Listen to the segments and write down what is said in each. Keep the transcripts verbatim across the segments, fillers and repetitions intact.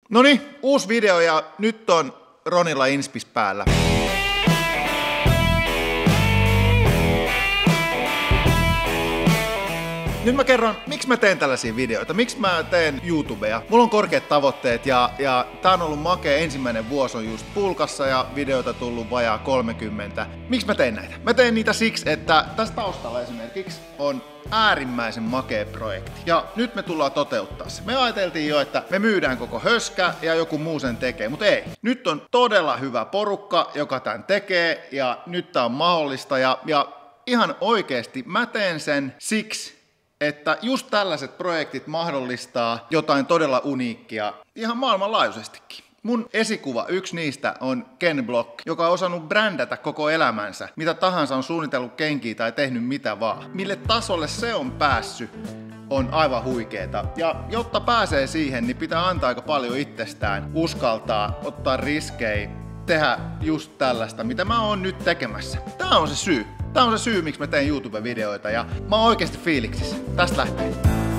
Noniin, uusi video ja nyt on Ronilla inspis päällä. Nyt mä kerron, miksi mä teen tällaisia videoita, miksi mä teen YouTubea. Mulla on korkeat tavoitteet ja, ja tää on ollut makea, ensimmäinen vuosi on just pulkassa ja videoita tullut vajaa kolmekymmentä. Miksi mä teen näitä? Mä teen niitä siksi, että tässä taustalla esimerkiksi on äärimmäisen makea projekti. Ja nyt me tullaan toteuttaa se. Me ajateltiin jo, että me myydään koko höskä ja joku muu sen tekee, mutta ei. Nyt on todella hyvä porukka, joka tän tekee ja nyt tää on mahdollista ja, ja ihan oikeesti mä teen sen siksi, että just tällaiset projektit mahdollistaa jotain todella uniikkia ihan maailmanlaajuisestikin. Mun esikuva, yksi niistä on Ken Block, joka on osannut brändätä koko elämänsä, mitä tahansa on suunnitellut kenkiä tai tehnyt mitä vaan. Mille tasolle se on päässyt, on aivan huikeeta. Ja jotta pääsee siihen, niin pitää antaa aika paljon itsestään, uskaltaa, ottaa riskejä, tehdä just tällaista, mitä mä oon nyt tekemässä. Tää on se syy. Tää on se syy, miksi mä teen YouTube-videoita ja mä oon oikeesti fiiliksissä. Tästä lähtee.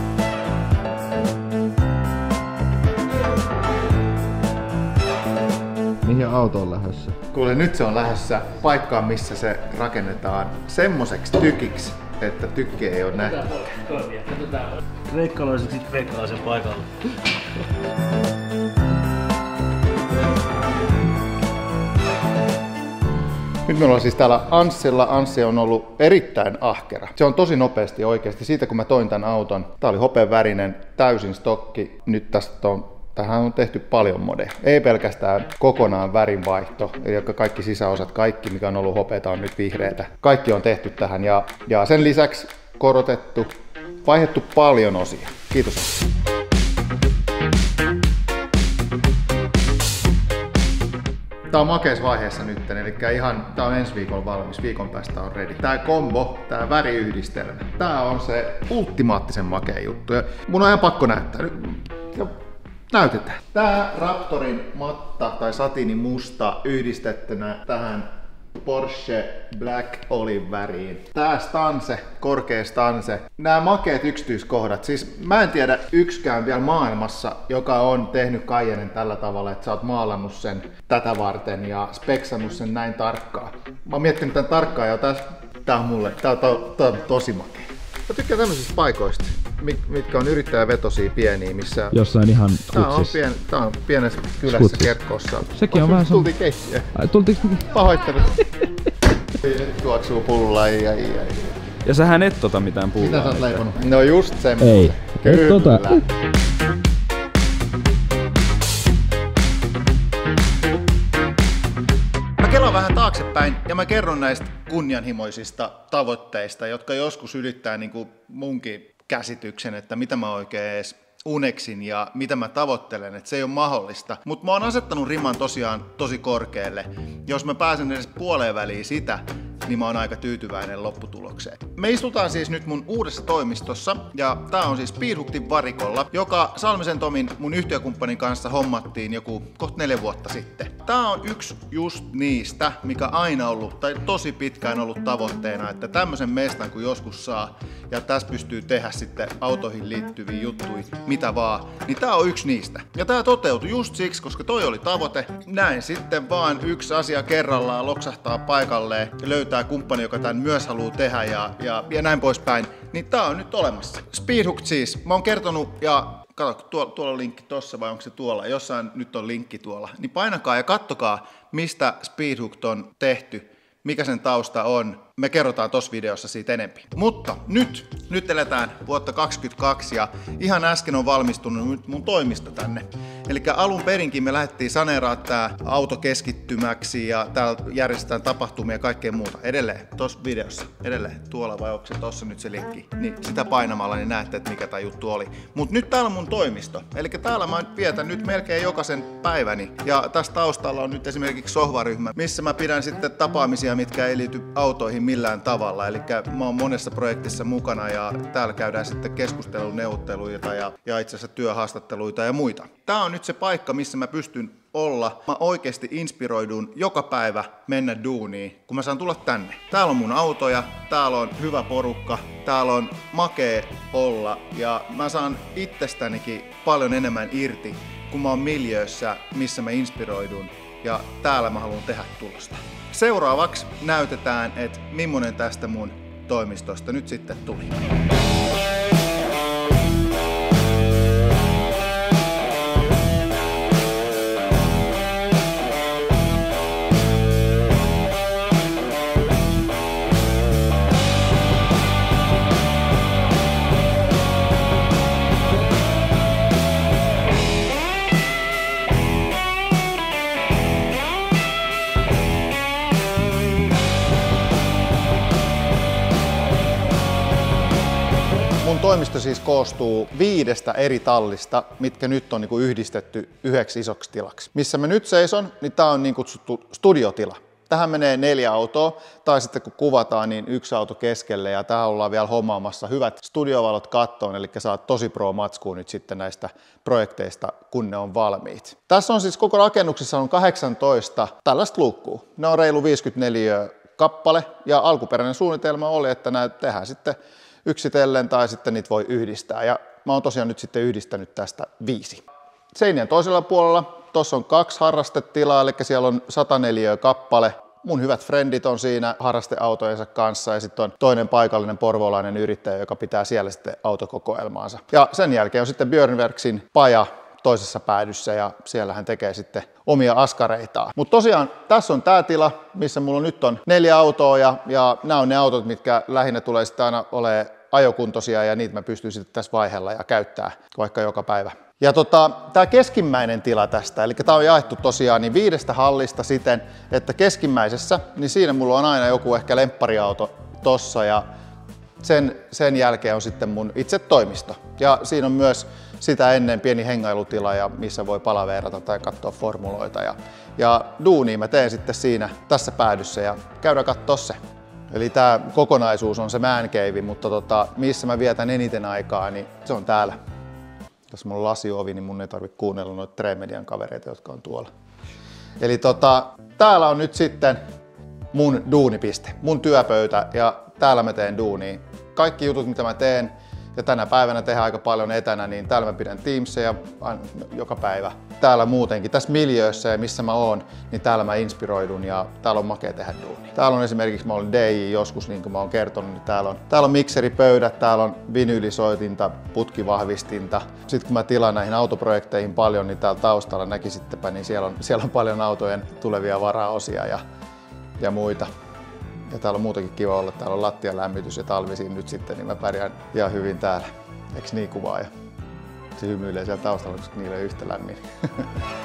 Mihin auto on lähdössä? Kuule, nyt se on lähdössä paikkaan, missä se rakennetaan semmoseksi tykiksi, että tykki ei oo nähty. Kreikkalaiseksi kreikkalaisen paikalla. Nyt me ollaan siis täällä Anssilla. Anssi on ollut erittäin ahkera. Se on tosi nopeasti oikeasti. Siitä kun mä toin tän auton, tää oli hopeavärinen, täysin stokki. Nyt tästä on, tähän on tehty paljon modeja. Ei pelkästään kokonaan värinvaihto, eli kaikki sisäosat, kaikki mikä on ollut hopeata on nyt vihreätä. Kaikki on tehty tähän ja, ja sen lisäksi korotettu, vaihdettu paljon osia. Kiitos. Tää on makeassa vaiheessa nyt, eli ihan tää on ensi viikolla valmis, viikon päästä on ready. Tää kombo, tää väriyhdistelmä, tää on se ultimaattisen makea juttu. Ja mun on ihan pakko näyttää. Ja näytetään. Tää Raptorin matta tai satiini musta yhdistettynä tähän Porsche Black Olive väriin. Tää stanse, korkea stanse. Nämä makeat yksityiskohdat. Siis mä en tiedä yksikään vielä maailmassa, joka on tehnyt Cayennen tällä tavalla, että sä oot maalannut sen tätä varten ja speksannut sen näin tarkkaan. Mä oon miettinyt tän tarkkaan ja tässä, tää on mulle, tää on, to, tää on tosi makea. Mä tykkään tämmöisistä paikoista, mitkä on yrittäjävetosia pieniä, missä... Jossain ihan tää on, kutsis. pien, tää on pienessä kylässä Skutsis. Kerkkossa. Sekin on vähän Tultiin keittiöön. Ai, tultiinko me? Pahoittelut. Nyt tuoksuu pullaa, ai ai ai. Ja sähän et tota mitään pullaa. Mitä sä oot leiponut? No just semmoista. Ei. Kyllä. Et tota. Mä kelaan vähän taaksepäin ja mä kerron näistä kunnianhimoisista tavoitteista, jotka joskus ylittää niin kuin munkin käsityksen, että mitä mä oikein edes uneksin ja mitä mä tavoittelen, että se ei ole mahdollista. Mutta mä oon asettanut riman tosiaan tosi korkealle. Jos mä pääsen edes puoleen väliin sitä, niin mä oon aika tyytyväinen lopputulokseen. Me istutaan siis nyt mun uudessa toimistossa, ja tää on siis Speedhookin varikolla, joka Salmisen Tomin mun yhtiökumppanin kanssa hommattiin joku kohta neljä vuotta sitten. Tää on yksi just niistä, mikä aina ollut, tai tosi pitkään ollut tavoitteena, että tämmösen mestan kun joskus saa, ja tässä pystyy tehdä sitten autoihin liittyviä juttuja, mitä vaan, niin tää on yksi niistä. Ja tää toteutui just siksi, koska toi oli tavoite. Näin sitten vaan yksi asia kerrallaan loksahtaa paikalleen ja löytää kumppani, joka tän myös haluaa tehdä ja, ja, ja näin poispäin. Niin tää on nyt olemassa. Speedhook siis. Mä oon kertonut ja kato, tuolla, tuolla on linkki tossa vai onko se tuolla? Jossain nyt on linkki tuolla. Niin painakaa ja kattokaa, mistä Speedhook on tehty, mikä sen tausta on. Me kerrotaan tossa videossa siitä enempi. Mutta nyt, nyt eletään vuotta kaksikymmentäkaksi ja ihan äsken on valmistunut mun toimisto tänne. Eli alun perinkin me lähdettiin saneeraa tää auto keskittymäksi ja täällä järjestetään tapahtumia ja kaikkea muuta. Edelleen, tossa videossa, edelleen, tuolla vai onko se tossa nyt se linkki, niin sitä painamalla niin näette, että mikä tää juttu oli. Mut nyt täällä on mun toimisto. Eli täällä mä vietän nyt melkein jokaisen päiväni. Ja tässä taustalla on nyt esimerkiksi sohvaryhmä, missä mä pidän sitten tapaamisia, mitkä ei liity autoihin millään tavalla. Eli mä oon monessa projektissa mukana ja täällä käydään sitten keskusteluneuvotteluita ja, ja itse asiassa työhaastatteluita ja muita. Tää on nyt se paikka, missä mä pystyn olla. Mä oikeasti inspiroidun joka päivä mennä duuniin, kun mä saan tulla tänne. Täällä on mun autoja, täällä on hyvä porukka, täällä on makee olla ja mä saan itsestänikin paljon enemmän irti kun mä oon miljöössä, missä mä inspiroidun ja täällä mä haluan tehdä tulosta. Seuraavaksi näytetään, että millainen tästä mun toimistosta nyt sitten tuli. Mun toimisto siis koostuu viidestä eri tallista, mitkä nyt on niinku yhdistetty yhdeksi isoksi tilaksi. Missä mä nyt seison, niin tää on niin kutsuttu studiotila. Tähän menee neljä autoa, tai sitten kun kuvataan, niin yksi auto keskelle, ja tähän ollaan vielä hommaamassa hyvät studiovalot kattoon, eli saat tosi pro matskua nyt sitten näistä projekteista, kun ne on valmiit. Tässä on siis koko rakennuksessa on kahdeksantoista tällaista luukkua. Ne on reilu viisikymmentäneljä kappale, ja alkuperäinen suunnitelma oli, että näitä tehdään sitten yksitellen tai sitten niitä voi yhdistää. Ja mä oon tosiaan nyt sitten yhdistänyt tästä viisi. Seinien toisella puolella tuossa on kaksi harrastetilaa, eli siellä on sata neliötä kappale. Mun hyvät frendit on siinä harrasteautojensa kanssa ja sitten on toinen paikallinen porvoolainen yrittäjä, joka pitää siellä sitten autokokoelmaansa. Ja sen jälkeen on sitten Björnwerksin paja toisessa päädyssä ja siellä hän tekee sitten omia askareitaan. Mutta tosiaan tässä on tämä tila, missä mulla nyt on neljä autoa ja, ja nämä on ne autot, mitkä lähinnä tulee sitten aina olemaan ajokuntoisia ja niitä mä pystyn sitten tässä vaiheella ja käyttää vaikka joka päivä. Ja tota, tämä keskimmäinen tila tästä, eli tämä on jaettu tosiaan niin viidestä hallista siten, että keskimmäisessä, niin siinä mulla on aina joku ehkä lemppariauto tossa ja sen, sen jälkeen on sitten mun itse toimisto. Ja siinä on myös sitä ennen pieni hengailutila, ja missä voi palaveerata tai katsoa formuloita. Ja, ja duunia mä teen sitten siinä tässä päädyssä ja käydään katsoa se. Eli tämä kokonaisuus on se man cave, mutta tota, missä mä vietän eniten aikaa, niin se on täällä. Tässä mulla on lasiovi, niin mun ei tarvitse kuunnella noita Tremedian kavereita, jotka on tuolla. Eli tota, täällä on nyt sitten mun duunipiste, mun työpöytä, ja täällä mä teen duunia. Kaikki jutut, mitä mä teen, ja tänä päivänä tehdään aika paljon etänä, niin täällä mä pidän Teamsia joka päivä. Täällä muutenkin, tässä miljöössä ja missä mä oon, niin täällä mä inspiroidun ja täällä on makea tehdä duunia. Täällä on esimerkiksi, mä olin D J joskus, niin kuin mä oon kertonut, niin täällä on, täällä on mikseripöydät, täällä on vinyylisoitinta, putkivahvistinta. Sitten kun mä tilaan näihin autoprojekteihin paljon, niin täällä taustalla näkisittepä, niin siellä on, siellä on paljon autojen tulevia varaosia ja, ja muita. Ja täällä on muutenkin kiva olla, täällä on lattian lämmitys ja talvisin nyt sitten, niin mä pärjään ihan hyvin täällä. Eiks niin kuvaa? Ja se hymyilee siellä taustalla, koska niillä ei yhtä lämmin.